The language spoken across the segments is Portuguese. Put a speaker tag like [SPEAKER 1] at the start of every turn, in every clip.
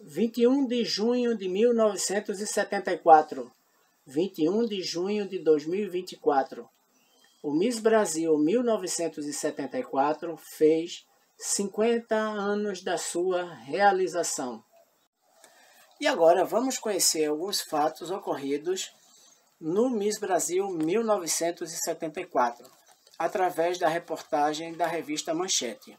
[SPEAKER 1] 21 de junho de 1974, 21 de junho de 2024. O Miss Brasil 1974 fez 50 anos da sua realização. E agora vamos conhecer alguns fatos ocorridos no Miss Brasil 1974, através da reportagem da revista Manchete.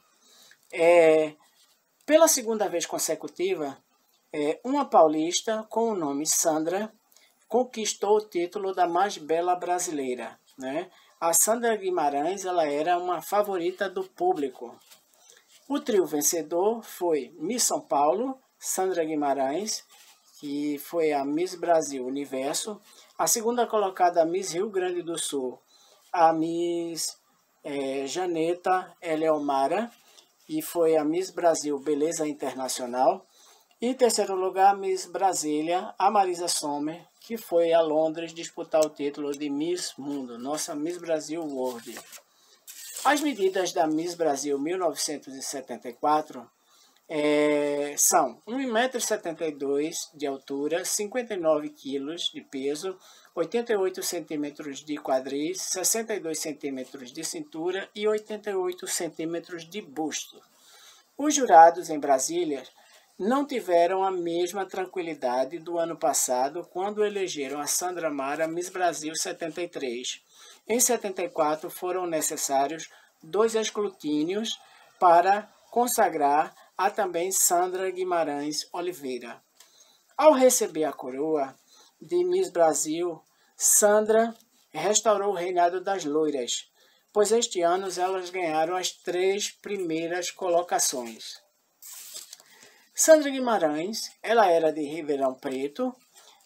[SPEAKER 1] Pela segunda vez consecutiva, uma paulista com o nome Sandra conquistou o título da mais bela brasileira, né? A Sandra Guimarães, ela era uma favorita do público. O trio vencedor foi Miss São Paulo, Sandra Guimarães, que foi a Miss Brasil Universo. A segunda colocada, Miss Rio Grande do Sul, a Miss Janeta Eleomara, e foi a Miss Brasil Beleza Internacional. E em terceiro lugar, Miss Brasília, a Marisa Sommer, que foi a Londres disputar o título de Miss Mundo, nossa Miss Brasil World. As medidas da Miss Brasil 1974 são 1,72 m de altura, 59 kg de peso, 88 cm de quadris, 62 cm de cintura e 88 cm de busto. Os jurados em Brasília não tiveram a mesma tranquilidade do ano passado, quando elegeram a Sandra Mara Miss Brasil 73. Em 74 foram necessários 2 escrutínios para consagrar a também Sandra Guimarães Oliveira. Ao receber a coroa de Miss Brasil, Sandra restaurou o reinado das loiras, pois este ano elas ganharam as 3 primeiras colocações. Sandra Guimarães, ela era de Ribeirão Preto,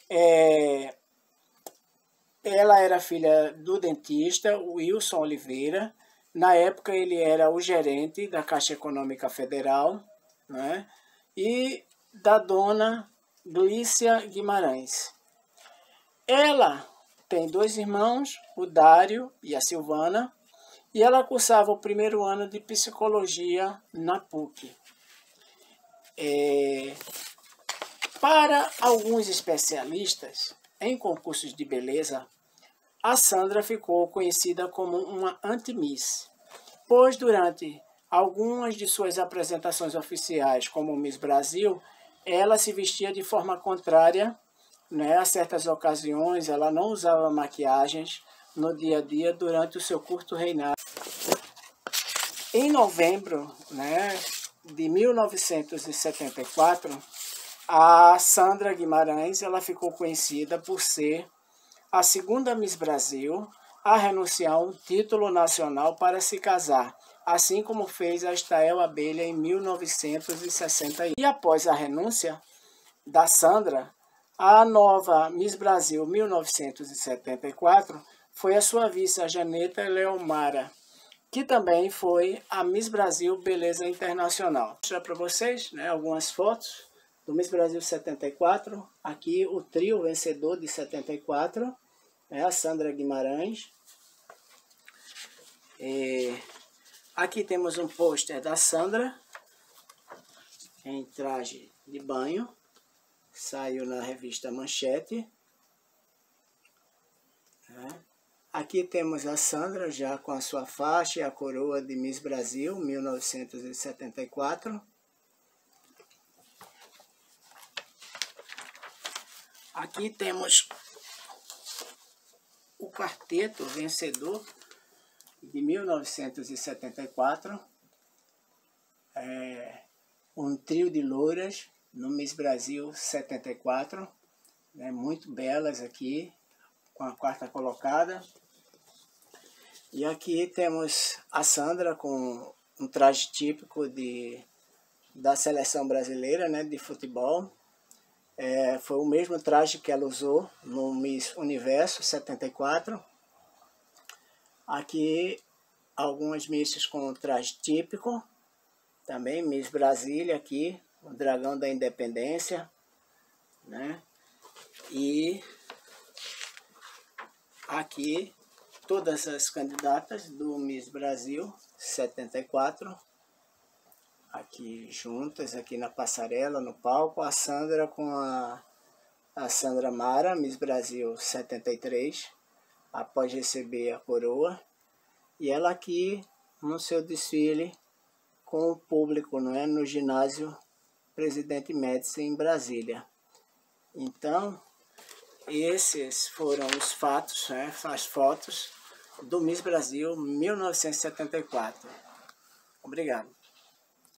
[SPEAKER 1] ela era filha do dentista Wilson Oliveira. Na época ele era o gerente da Caixa Econômica Federal, né? E da dona Glícia Guimarães. Ela tem 2 irmãos, o Dário e a Silvana, e ela cursava o primeiro ano de psicologia na PUC. Para alguns especialistas em concursos de beleza, a Sandra ficou conhecida como uma anti-Miss, pois durante algumas de suas apresentações oficiais como Miss Brasil, ela se vestia de forma contrária, né? A certas ocasiões ela não usava maquiagens no dia a dia durante o seu curto reinado. Em novembro, né, de 1974, a Sandra Guimarães ela ficou conhecida por ser a segunda Miss Brasil a renunciar a um título nacional para se casar, assim como fez a Estael Abelha em 1960. E após a renúncia da Sandra, a nova Miss Brasil 1974 foi a sua vice, a Janeta Eleomara, que também foi a Miss Brasil Beleza Internacional. Vou mostrar para vocês, né, algumas fotos do Miss Brasil 74. Aqui o trio vencedor de 74, né, a Sandra Guimarães. Aqui temos um pôster da Sandra em traje de banho. Saiu na revista Manchete. Aqui temos a Sandra já com a sua faixa e a coroa de Miss Brasil 1974. Aqui temos o quarteto vencedor de 1974. Um trio de louras no Miss Brasil 74. Muito belas aqui, com a 4ª colocada. E aqui temos a Sandra com um traje típico da seleção brasileira, né, de futebol. Foi o mesmo traje que ela usou no Miss Universo 74. Aqui algumas misses com traje típico. Também Miss Brasília aqui, o dragão da independência, né? E aqui todas as candidatas do Miss Brasil 74. aqui juntas, aqui na passarela, no palco, a Sandra com a Sandra Mara, Miss Brasil 73, após receber a coroa, e ela aqui no seu desfile com o público, não é, no ginásio Presidente Médici em Brasília. Então, esses foram os fatos, né, as fotos do Miss Brasil 1974. Obrigado.